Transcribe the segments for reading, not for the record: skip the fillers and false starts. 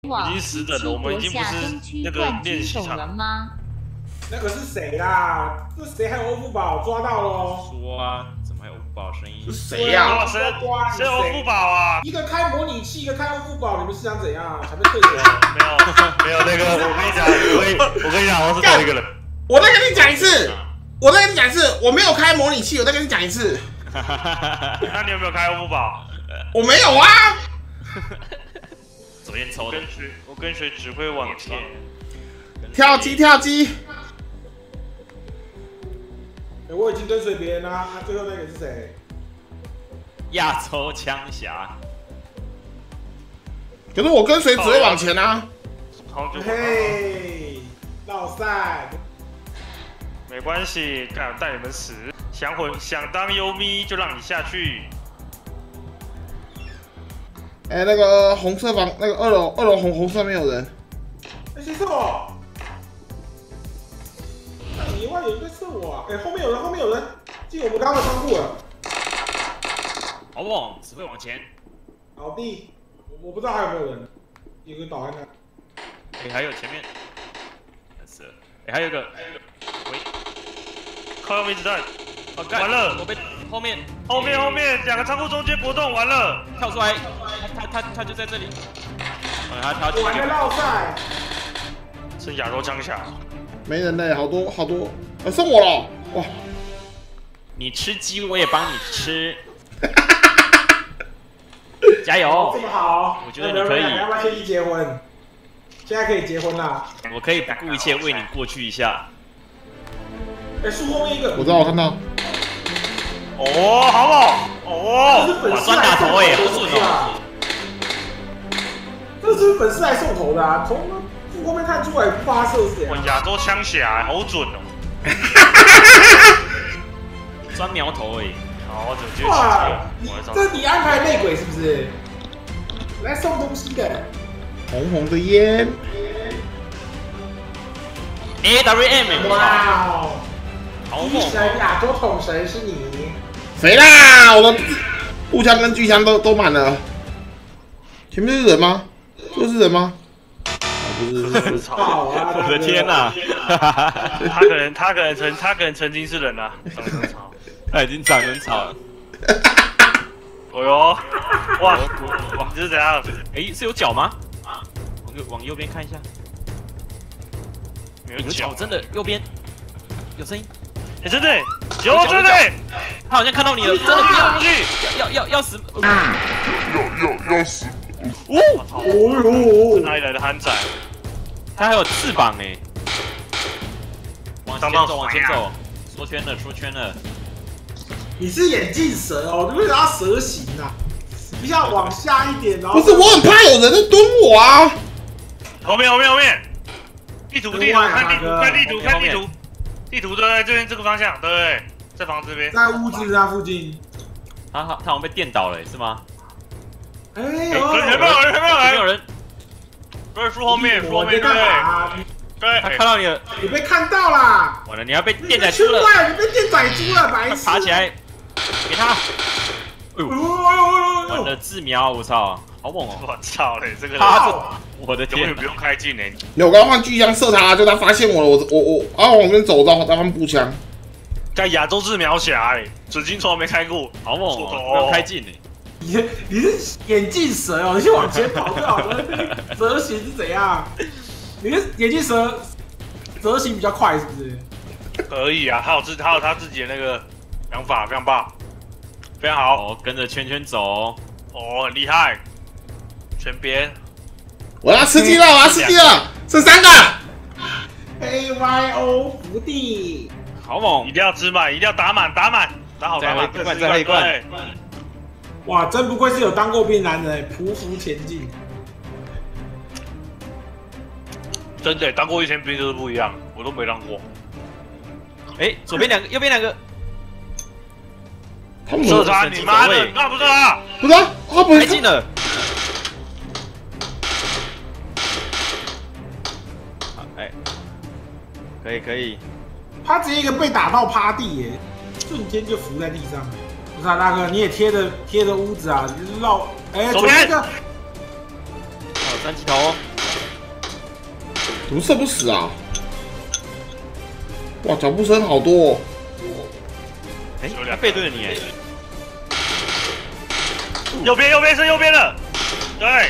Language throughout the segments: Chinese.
已经死等了，我们已经不是那个练习场了吗？ 那个是谁啦？这谁还有欧付宝抓到喽？ 说啊，怎么还有欧付宝声音？ 谁呀？ 谁欧付宝啊？ 一个开模拟器，一个开欧付宝，你们是想怎样？才被退学？ 没有那个，我跟你讲，我是同一个人。 我再跟你讲一次，我没有开模拟器，我再跟你讲一次。 那你有没有开欧付宝？ 我没有啊。 昨天抽的。 我跟随指挥往前。 跳机。我已经跟随别人啦。最后那个是谁？ 亚洲枪侠。 可是我跟随只会往前啊。 嘿， 绕赛。 没关系，看我带你们死。想当优咪就让你下去。 那个红色房，那个二楼红色没有人。谁射我？以外有人在射我啊！后面有人进我们刚刚的仓库了。 好猛，只会往前。 老弟，我不知道还有没有人，有个倒在那。 还有前面，是，还有一个，喂， 靠右子弹，完了， 我被后面两个仓库中间搏斗，完了， 跳出来，他就在这里，他我还在绕赛， 是亚洲枪侠， 没人嘞，好多，剩我了，哇！ 你吃鸡我也帮你吃，加油！ 这么好， 我觉得你可以。 要不要先去结婚？现在可以结婚啦！ 我可以不顾一切为你过去一下。 树后面一个，我知道，我看到。 哦，好猛！哦， 哇，钻打头哎，好准哦！ 这是粉丝来送头的啊，从树后面看出来发射是谁？ 哇，亚洲枪侠好准哦！ 钻苗头哎， 好，我就哇， 这是你安排内鬼是不是？来送东西的。红的烟 ，AWM， 哇， 好猛！ 亚洲统神是你，肥啦！我的步枪跟巨枪都满了。前面是人吗？这是人吗？不是， 我的天哪！ 他可能曾经是人啊，长得很吵， 他已经长很吵了。 哦哟，哇，这是怎样？ 是有脚吗？往右边看一下， 没有脚， 真的右边有声音， 真的，有真的， 他好像看到你了，真的不要过去，要死， 要死，哦，哪里来的憨仔？ 他还有翅膀哎，往前走，说圈了， 你是眼镜蛇哦，你为什么要蛇形啊？你想往下一点哦。不是，我很怕有人在蹲我啊。 后面，地图，看地图对，这边这个方向，对，在房子这边， 在屋子那附近。 他好像被电倒了，是吗？ 有没有人，不是树后面，对， 他看到你了， 你被看到啦！ 完了，你要被电宰猪了， 你被电宰猪了，白痴！ 爬起来，给他！完了，自瞄，我操，好猛哦！ 我操嘞，这个我的天， 永远不用开镜嘞！ 我刚刚换巨枪射他，就他发现我了，我往这边走到他换步枪。 在亚洲自瞄侠哎，准星从来没开过， 好猛哦！不要开镜哎！ 你是眼镜蛇哦，你先往前跑就好了。蛇形是怎样？你是眼镜蛇，蛇形比较快是不是？ 可以啊，他有他自己的那个想法，非常棒，非常好。 跟着圈走， 哦，很厉害。全边， 我要吃鸡了，剩3个。AYO 福地， 好猛！ 一定要吃满，一定要打满，打好， 再来一罐。 哇，真不愧是有当过兵男人，匍匐前进。 真的，当过一天兵就是不一样，我都没当过。 左边2个，右边2个。 射他，你妈的，那不是他， 不是啊，他不是太近了。可以。 他直接一个被打到趴地耶，瞬间就浮在地上。不是啊，大哥，你也贴着屋子啊，你就是绕，左边一个。 3级头， 怎么射不死啊？哇，脚步声好多哦！ 哎，他背对着你哎。 右边是右边的，对。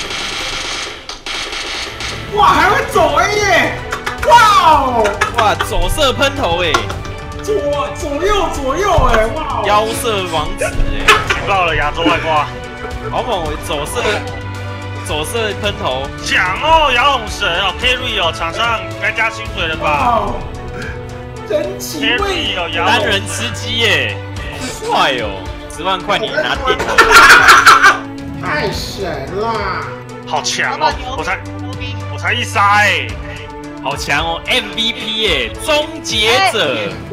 哇，还会走 A 耶！哇哦！ 哇，走射喷头哎！ 左右哎！哇！ 腰射王子哎！ 举报了亚洲外挂， 好猛哎！走射喷头， 强哦，姚永神哦 ，carry 哦，场上该加薪水了吧？ 真奇味 ，carry 哦，姚单人吃鸡耶，好帅哦！10万块你拿电脑， 太神了！ 好强哦！我才1杀哎， 好强哦 ！MVP 耶，终结者。